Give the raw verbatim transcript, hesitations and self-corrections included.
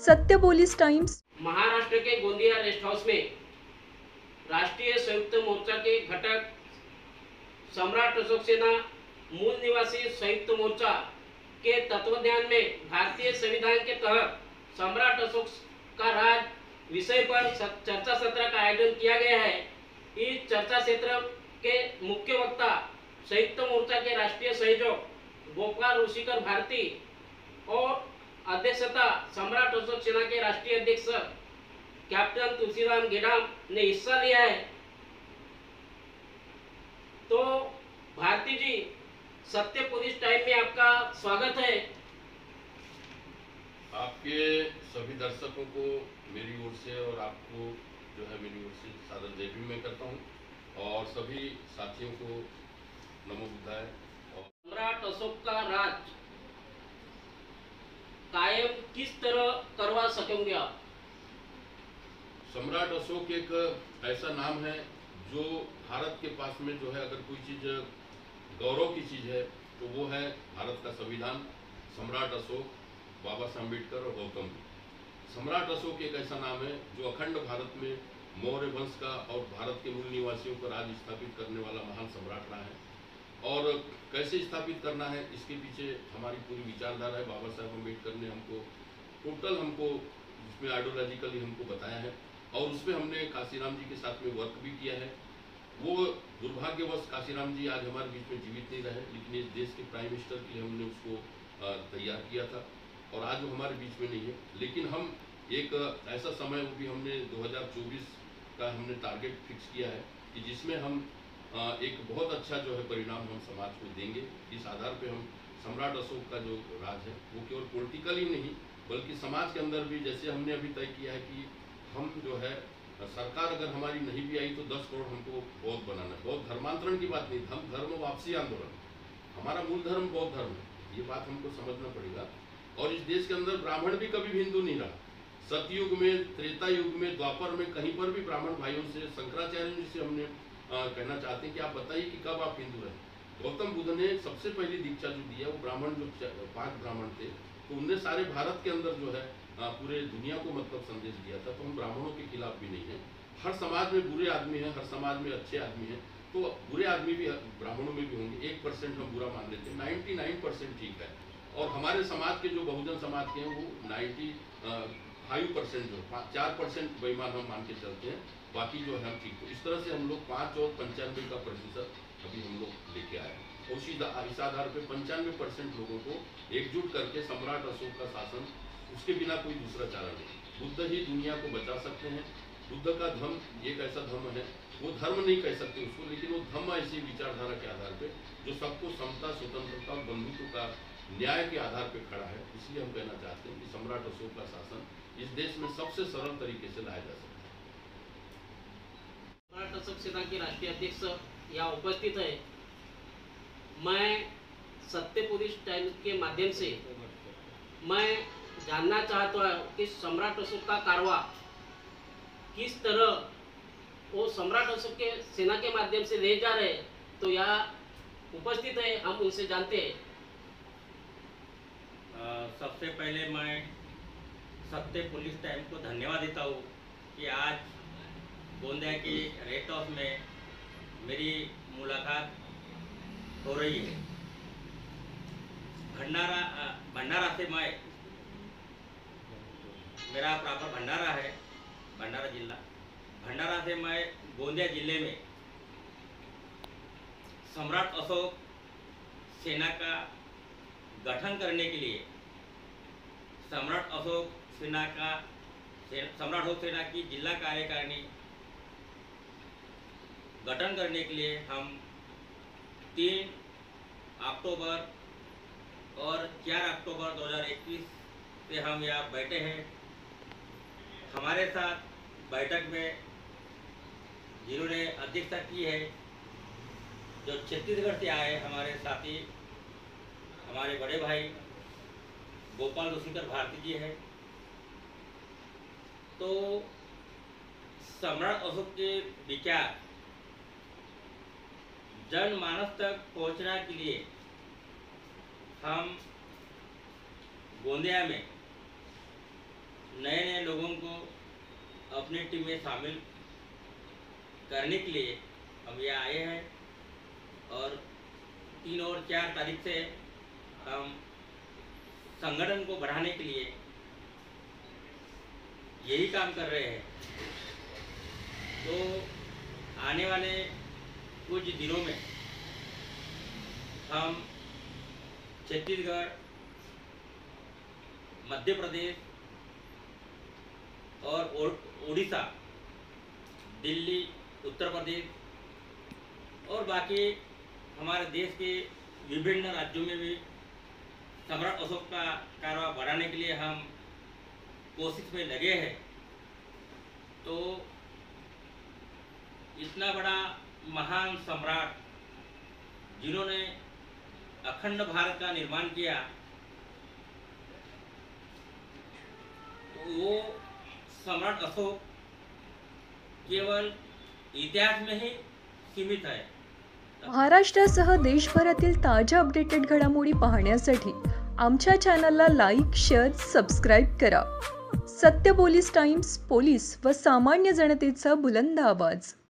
सत्य police times. Maharashtra के Gondia rest house में राष्ट्रीय संयुक्त मोर्चा के घटक सम्राट अशोक सेना मूल निवासी संयुक्त मोर्चा के तत्वज्ञान में भारतीय संविधान के तहत सम्राट अशोक का राज विषय पर चर्चा सत्र का आयोजन किया गया है। इस चर्चा सत्र के मुख्य वक्ता संयुक्त मोर्चा के राष्ट्रीय संयोजक गोपाल ऋषिकर भारती और अध्यक्षता सम्राट अशोक सेना के राष्ट्रीय अध्यक्ष कैप्टन तुलसीराम गेडाम ने हिस्सा लिया है। तो भारती जी, सत्य पुलिस टाइम में आपका स्वागत है। आपके सभी दर्शकों को मेरी ओर से और आपको जो है मेरी ओर से सादर जय भी मैं करता हूं और सभी साथियों को नमो बुद्धाय। और सम्राट अशोक का राज कायम किस तरह करवा सकेंगे आप? सम्राट अशोक एक ऐसा नाम है जो भारत के पास में जो है अगर कोई चीज गौरव की चीज है तो वो है भारत का संविधान, सम्राट अशोक, बाबा साहब अम्बेडकर और गौतम बुद्ध। सम्राट अशोक एक ऐसा नाम है जो अखंड भारत में मौर्य वंश का और भारत के मूल निवासियों को राज स्थापित करने वाला महान सम्राट रहा है। और कैसे स्थापित करना है इसके पीछे हमारी पूरी विचारधारा है। बाबा साहब अम्बेडकर ने हमको टोटल हमको इसमें आइडियोलॉजिकली हमको बताया है और उसमें हमने काशीराम जी के साथ में वर्क भी किया है। वो दुर्भाग्यवश काशीराम जी आज हमारे बीच में जीवित नहीं रहे, लेकिन इस देश के प्राइम मिनिस्टर के लिए हमने उसको तैयार किया था और आज वो हमारे बीच में नहीं है। लेकिन हम एक ऐसा समय वो भी हमने दो हज़ार चौबीस का हमने टारगेट फिक्स किया है कि जिसमें हम एक बहुत अच्छा जो है परिणाम हम समाज को देंगे। इस आधार पे हम सम्राट अशोक का जो राज है वो केवल पॉलिटिकल ही नहीं बल्कि समाज के अंदर भी, जैसे हमने अभी तय किया है कि हम जो है सरकार अगर हमारी नहीं भी आई तो दस करोड़ हमको बौद्ध बनाना है। बौद्ध धर्मांतरण की बात नहीं, हम धर्म वापसी आंदोलन, हमारा मूल धर्म बौद्ध धर्म है, ये बात हमको समझना पड़ेगा। और इस देश के अंदर ब्राह्मण भी कभी भी हिंदू नहीं रहा। सतयुग में, त्रेता युग में, द्वापर में कहीं पर भी ब्राह्मण भाइयों से, शंकराचार्य जी से हमने आ, कहना चाहते हैं कि आप बताइए कि कब आप हिंदू रहे। गौतम बुद्ध ने सबसे पहली दीक्षा जो दी है वो ब्राह्मण, जो पांच ब्राह्मण थे, तो उनने सारे भारत के अंदर जो है आ, पूरे दुनिया को मतलब संदेश दिया था। तो हम ब्राह्मणों के खिलाफ भी नहीं है। हर समाज में बुरे आदमी हैं, हर समाज में अच्छे आदमी हैं, तो बुरे आदमी भी ब्राह्मणों में भी होंगे। एक परसेंट हम बुरा मान लेते हैं, नाइन्टी नाइन परसेंट ठीक है। और हमारे समाज के जो बहुजन समाज के हैं वो नाइन्टी फाइव परसेंट जो चार परसेंट बेईमान हम मान के चलते हैं, बाकी जो है हम ठीक। तो इस तरह से हम लोग पाँच और पंचानवे का प्रतिशत अभी हम लोग लेके आए और उसी इस आधार पर पंचानवे परसेंट लोगों को एकजुट करके सम्राट अशोक का शासन, उसके बिना कोई दूसरा चारा नहीं। बुद्ध ही दुनिया को बचा सकते हैं। बुद्ध का धर्म एक ऐसा धर्म है, वो धर्म नहीं कह सकते उसको, लेकिन वो धर्म ऐसी विचारधारा के आधार पे जो सबको समता, स्वतंत्रता और बंधुत्व का न्याय के आधार पे खड़ा है। इसलिए हम कहना चाहते हैं कि सम्राट अशोक का शासन इस देश में सबसे सरल तरीके से लाया जा सकता है। सम्राट अशोक सेना के राष्ट्रीय अध्यक्ष यहाँ उपस्थित है। मैं सत्य पुलिस टाइम्स के माध्यम से मैं जानना चाहता हूँ कि सम्राट अशोक का कारवा किस तरह वो सम्राट अशोक के सेना के माध्यम से ले जा रहे, तो यहाँ उपस्थित है, हम उनसे जानते हैं। सबसे पहले मैं सत्य पुलिस टाइम को धन्यवाद देता हूँ कि आज गोंदिया की रेस्ट हाउस में मेरी मुलाकात हो रही है। भंडारा भंडारा से मैं, मेरा प्रॉपर भंडारा है, भंडारा जिला। भंडारा से मैं गोंदिया जिले में सम्राट अशोक सेना का गठन करने के लिए, सम्राट अशोक सेना का सम्राट अशोक सेना की जिला कार्यकारिणी गठन करने के लिए हम तीन अक्टूबर और चार अक्टूबर दो हज़ार इक्कीस से हम यहाँ बैठे हैं। हमारे साथ बैठक में जिन्होंने अध्यक्षता की है, जो छत्तीसगढ़ से आए हमारे साथी, हमारे बड़े भाई गोपाल ऋषिकर भारती जी हैं। तो सम्राट अशोक के विचार जनमानस तक पहुंचने के लिए हम गोंदिया में नए नए लोगों को अपनी टीम में शामिल करने के लिए हम यहाँ आए हैं और तीन और चार तारीख से हम संगठन को बढ़ाने के लिए यही काम कर रहे हैं। तो आने वाले कुछ दिनों में हम छत्तीसगढ़, मध्य प्रदेश और उड़ीसा, दिल्ली, उत्तर प्रदेश और बाकी हमारे देश के विभिन्न राज्यों में भी सम्राट अशोक का कारोबार बढ़ाने के लिए हम कोशिश में लगे हैं। तो इतना बड़ा महान सम्राट जिन्होंने अखंड भारत का निर्माण किया, वो सम्राट अशोक केवल इतिहास में ही सीमित है। महाराष्ट्रासह देशभरातील ताज्या अपडेटेड घडामोडी पाहण्यासाठी आमच्या चॅनलला लाईक, शेअर, सबस्क्राईब करा। सत्य पोलीस टाइम्स, पोलीस व सामान्य जनतेचा बुलंद आवाज।